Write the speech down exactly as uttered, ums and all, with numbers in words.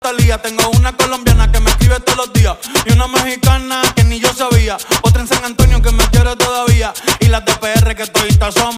Talía. Tengo una colombiana que me escribe todos los días y una mexicana que ni yo sabía. Otra en San Antonio que me quiere todavía y las de P R que todavía son